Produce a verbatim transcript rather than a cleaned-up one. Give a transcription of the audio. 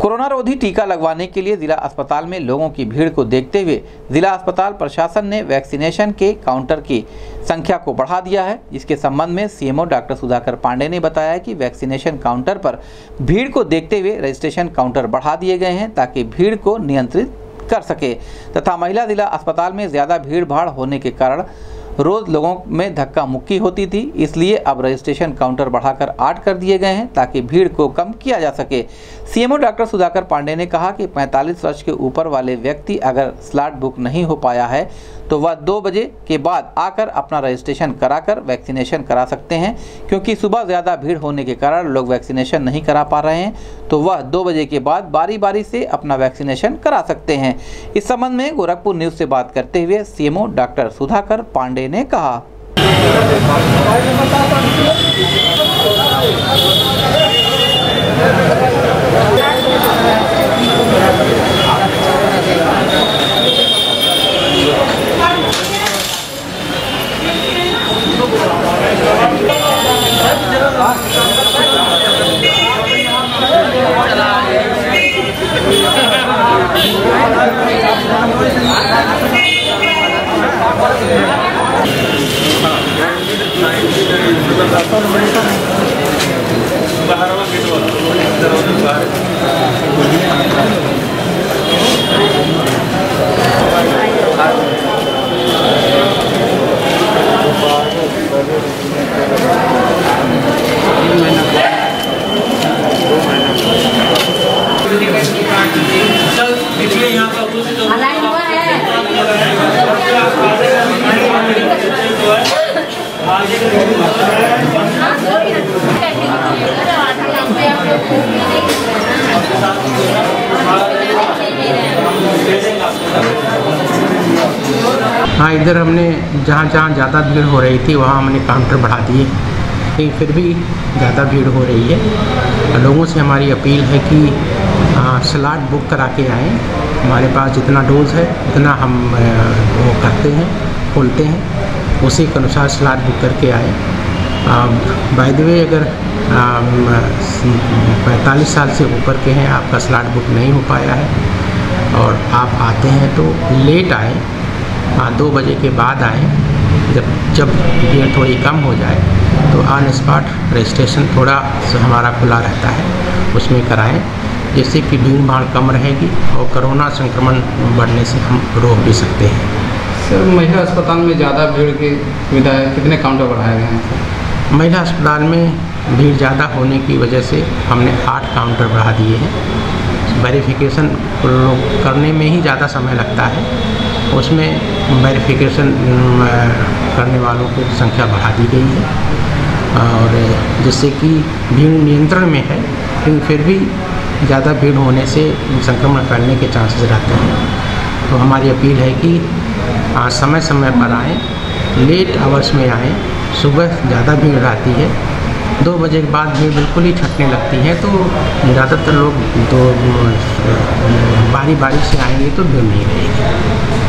Corona रोधी टीका लगवाने के लिए जिला अस्पताल में लोगों की भीड़ को देखते हुए जिला अस्पताल प्रशासन ने वैक्सीनेशन के काउंटर की संख्या को बढ़ा दिया है। इसके संबंध में सीएमओ डॉक्टर सुधाकर पांडे ने बताया कि वैक्सीनेशन काउंटर पर भीड़ को देखते हुए रजिस्ट्रेशन काउंटर बढ़ा दिए गए हैं ताकि भीड़ को नियंत्रित कर सके तथा महिला जिला अस्पताल में ज़्यादा भीड़ भाड़ होने के कारण रोज लोगों में धक्का मुक्की होती थी, इसलिए अब रजिस्ट्रेशन काउंटर बढ़ाकर आठ कर दिए गए हैं ताकि भीड़ को कम किया जा सके। सीएमओ डॉक्टर सुधाकर पांडे ने कहा कि पैंतालीस वर्ष के ऊपर वाले व्यक्ति अगर स्लॉट बुक नहीं हो पाया है तो वह दो बजे के बाद आकर अपना रजिस्ट्रेशन कराकर वैक्सीनेशन करा सकते हैं, क्योंकि सुबह ज़्यादा भीड़ होने के कारण लोग वैक्सीनेशन नहीं करा पा रहे हैं, तो वह दो बजे के बाद बारी बारी से अपना वैक्सीनेशन करा सकते हैं। इस संबंध में गोरखपुर न्यूज़ से बात करते हुए सीएमओ डॉक्टर सुधाकर पांडे ने कहा। हाँ, इधर हमने जहाँ जहाँ ज़्यादा भीड़ हो रही थी वहाँ हमने काउंटर बढ़ा दिए, लेकिन फिर भी ज़्यादा भीड़ हो रही है। लोगों से हमारी अपील है कि स्लॉट बुक करा के आएँ। हमारे पास जितना डोज है उतना हम वो करते हैं, खोलते हैं, उसी के अनुसार स्लॉट बुक करके आएँ। बाय द वे, अगर पैंतालीस साल से ऊपर के हैं, आपका स्लॉट बुक नहीं हो पाया है और आप आते हैं तो लेट आएँ, हाँ दो बजे के बाद आएँ। जब जब भीड़ थोड़ी कम हो जाए तो ऑन स्पॉट रजिस्ट्रेशन थोड़ा हमारा खुला रहता है, उसमें कराएं, जिससे कि भीड़ भाड़ कम रहेगी और कोरोना संक्रमण बढ़ने से हम रोक भी सकते हैं। सर, महिला अस्पताल में ज़्यादा भीड़ की सुविधा है, कितने काउंटर बढ़ाए गए हैं? महिला अस्पताल में भीड़ ज़्यादा होने की वजह से हमने आठ काउंटर बढ़ा दिए हैं। वेरिफिकेशन करने में ही ज़्यादा समय लगता है, उसमें वेरिफिकेशन करने वालों की संख्या बढ़ा दी गई है और जिससे कि भीड़ नियंत्रण में है, लेकिन फिर भी ज़्यादा भीड़ होने से संक्रमण फैलने के चांसेस रहते हैं। तो हमारी अपील है कि आ, समय समय पर आएँ, लेट आवर्स में आएँ। सुबह ज़्यादा भीड़ रहती है, दो बजे के बाद भीड़ बिल्कुल ही छटने लगती है, तो ज़्यादातर लोग तो बारी बारी से आएंगे तो भीड़ नहीं रहेगी।